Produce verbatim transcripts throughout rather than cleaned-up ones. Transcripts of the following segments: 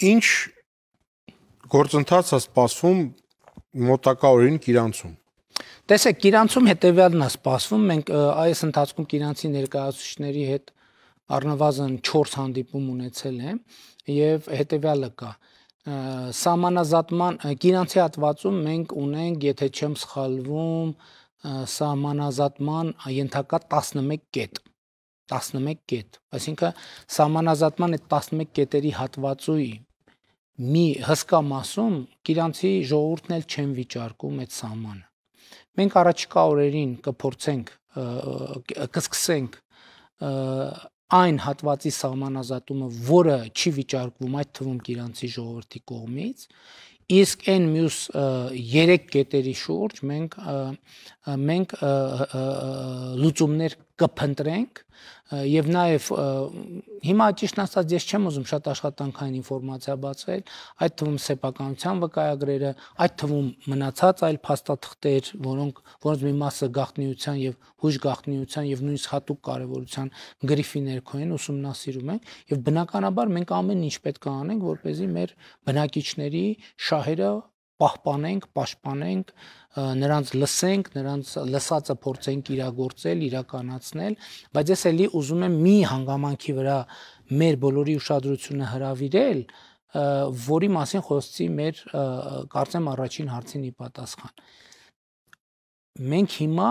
Ինչ գործընթաց է սպասվում մոտակա օրերին Կիրանցում։ Տեսեք, Կիրանցում հետևյալն է սպասվում, մենք այս ընթացքում Կիրանցի ներկայացուցիչների հետ առնվազն չորս հանդիպում ունեցել եմ եւ հետեւյալը կա սահմանազատման Կիրանցի հատվածում մենք ունենք, եթե չեմ սխալվում, սահմանազատման ենթակա տասնմեկ կետ, տասնմեկ կետ, այսինքն սահմանազատման այդ տասնմեկ կետերի հատվածուի մի հսկա մասում Կիրանցի ժողովուրդն էլ չեն վիճարկում այդ սահմանը։ Մենք առաջիկա օրերին կփորձենք կսկսենք այն հատվածի սահմանազատումը, որը չի վիճարկվում այդ թվում Կիրանցի ժողովրդի կողմից, իսկ այն մյուս երեք կետերի շուրջ մենք մենք լուծումներ կփնտրենք եւ նաեւ հիմա ճիշտն ասած ես չեմ ուզում շատ աշխատանքային ինֆորմացիա բացվել, այդ թվում սեփականության վկայագրերը, այդ թվում մնացած այլ փաստաթղթեր, որոնք որոնց մի մասը գաղտնիության եւ հույժ գաղտնիության եւ նույնիսկ հատուկ կարեւորության գրիֆի ներքո են ուսումնասիրում ենք եւ բնականաբար մենք ամեն ինչ պետք է անենք, որպեսզի մեր բնակիչների շահերը պահպանենք, պաշտպանենք, նրանց լսենք, նրանց լսածը փորձենք իրագործել, իրականացնել, բայց ես էլի ուզում եմ մի հանգամանքի վրա մեր բոլորի ուշադրությունը հրավիրել, որի մասին խոսեցի մեր կարծեմ առաջին հարցին ի պատասխան։ Մենք հիմա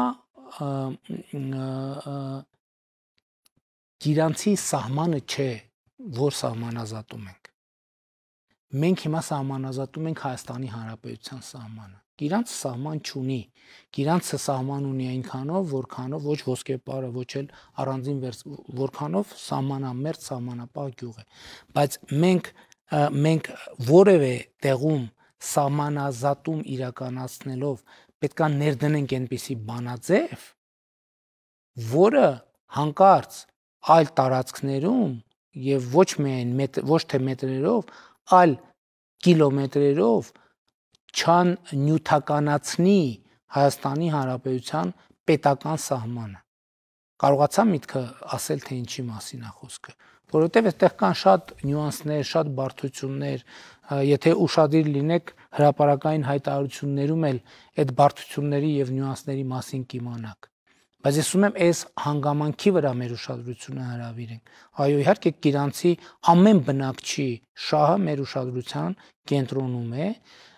Կիրանցի սահմանը չէ, որ սահմանազատում ենք։ Մենք հիմա սահմանազատում ենք Հայաստանի Հանրապետության սահմանը։ Կիրանցը սահման չունի։ Կիրանցը սահման ունի այնքանով, որքանով ոչ ոսկեպարը, ոչ էլ առանձին որքանով սահմանամերձ սահմանապահ գյուղ է։ Բայց մենք մենք որևէ տեղում սահմանազատում իրականացնելով պետք է ներդնենք այնպիսի բանաձև, որը հանկարծ այլ տարածքներում եւ ոչ միայն ոչ թե մետրերով, այլ կիլոմետրերով չան նյութականացնի Հայաստանի Հանրապետության պետական սահմանը։ Կարողացա միտքը ասել, թե ինչի մասին է խոսքը, որովհետեւ այդտեղ կան շատ նյուանսներ, շատ բարդություններ, եթե ուշադիր լինեք հրապարակային հայտարարություններում էլ այդ բարդությունների եւ նյուանսների մասին կիմանաք։ Բայց ես ուզում եմ այս հանգամանքի վրա մեր ուշադրությունը հրավիրենք։ Այո, իհարկե Կիրանցի ամեն բնակչի շահը մեր ուշադրության կենտրոնում է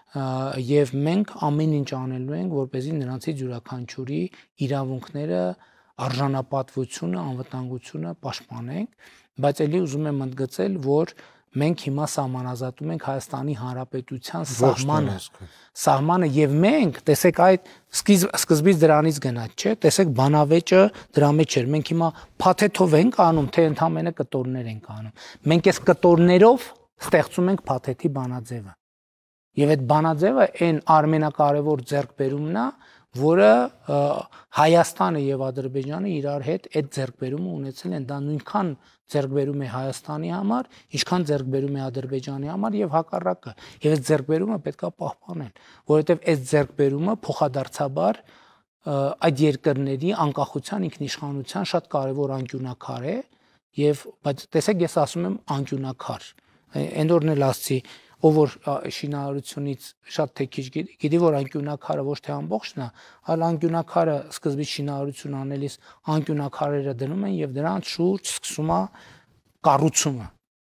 եւ մենք ամեն ինչ անելու ենք, որպեսզի նրանցից յուրաքանչյուրի իրավունքները, արժանապատվությունը, անվտանգությունը պաշտպանենք, բայց ելի ուզում եմ ընդգծել, որ մենք հիմա սահմանազատում ենք Հայաստանի Հանրապետության սահմանը, սահմանը եւ մենք, տեսեք այդ սկզբից դրանից գնաց, չէ՞, տեսեք բանավեճը դրա մեջ էր, մենք հիմա փաթեթով ենք անում, թե ընդամենը կտորներ ենք անում։ Մենք այս կտորներով ստեղծում ենք փաթեթի բանաձևը։ Եվ այդ բանաձևը այն ամենակարևոր ձեռքբերումն է, որը Հայաստանը եւ Ադրբեջանը իրար հետ այդ ձեռքբերումը ունեցել են, դա նույնքան ձեռքբերում է Հայաստանի համար, ինչքան ձեռքբերում է Ադրբեջանի համար եւ հակառակը։ Եվ այդ ձեռքբերումը պետք է պահպանել, որովհետեւ այդ ձեռքբերումը փոխադարձաբար այդ երկրների անկախության, ինքնիշխանության շատ կարևոր անկյունակար է եւ բայց տեսեք ես ասում եմ անկյունակար։ Այն օրն էլ ասացի, ով որ շինարարությունից շատ թե քիչ գիտի, գիտի որ անկյունակարը ոչ թե ամբողջն է, այլ անկյունակարը սկզբից շինարարություն անելիս անկյունակարերը դնում են եւ դրանց շուրջ սկսում է կառուցումը։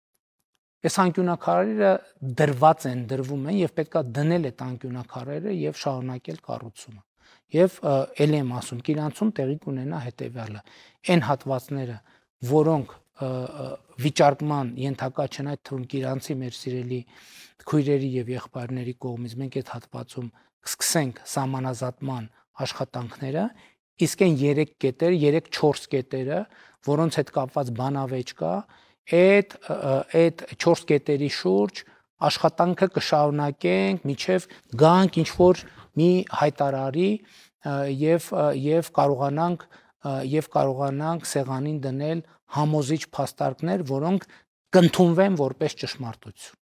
Այս անկյունակարերը դրված են, դրվում են եւ պետքա դնել այդ անկյունակարերը եւ շարունակել կառուցումը։ Եվ ելի եմ ասում, Կիրանցում տեղի կունենա հետեւյալը. այն հատվածները, որոնք վիճարկման ենթակա չեն, այդ թվում Կիրանցի մեր սիրելի քույրերի եւ եղբայրների կողմից մենք այդ հատվածում կսկսենք սահմանազատման աշխատանքները, իսկ այն երեք կետերը, երեք չորս կետերը, որոնց հետ կապված բանավեճ կա, այդ այդ չորս կետերի շուրջ աշխատանքը կշարունակենք, մինչեւ գանք ինչ որ մի հայտարարի եւ եւ կարողանանք եւ կարողանանք սեղանին դնել համոզիչ փաստարկներ, որոնք կընդունվեն որպես ճշմարտություն։